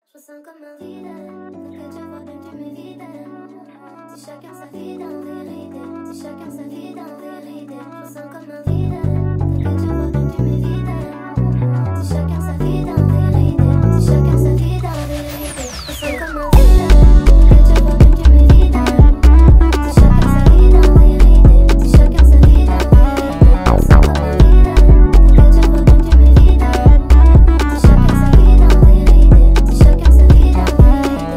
Je ressens comme un vide, que tu vois bien que tu m'évites. Si chacun sa vie en vérité, si chacun sa vie en vérité. Je ressens comme un vide, que tu vois bien que tu m'évites. Si chacun sa vie en vérité, si chacun sa vie en vérité. Je ressens comme un vide, que tu vois bien que tu m'évites. Si chacun sa vie en vérité, si chacun sa vie en vérité. Je ressens comme un vide, que tu vois bien que tu m'évites. Si chacun sa vie en vérité, si chacun sa vie en vérité.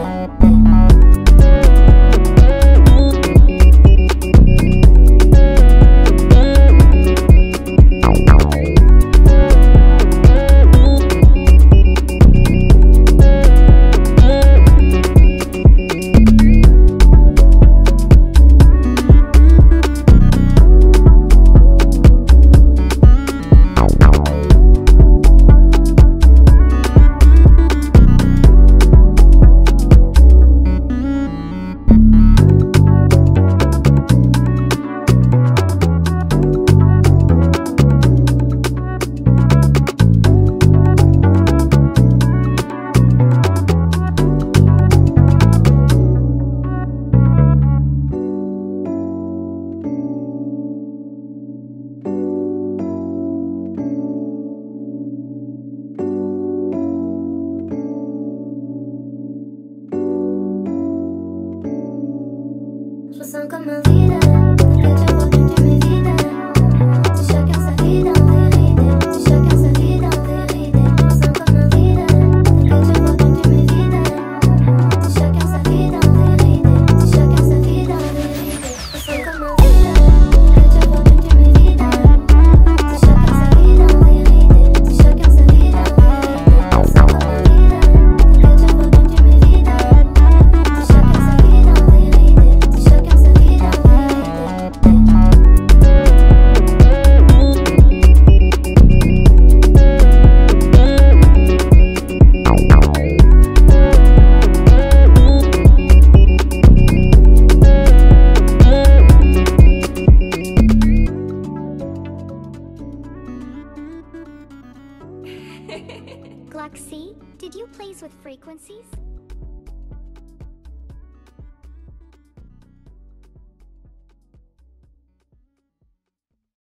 Je ressens comme un vide, que tu vois bien que tu m'évites. Si chacun sa vie en vérité, si chacun sa vie en vérité. Je ressens comme un vide, que tu vois bien que tu m'évites. Si chacun sa vie en vérité, si chacun sa vie en vérité. Je ressens comme un vide, que tu vois bien que tu m'évites. Si chacun sa vie en vérité, si chacun sa vie en vérité. Je ressens comme un vide, que tu vois bien que tu m'évites. Si chacun sa vie en vérité, si chacun sa vie en vérité. Gluxy, did you plays with frequencies?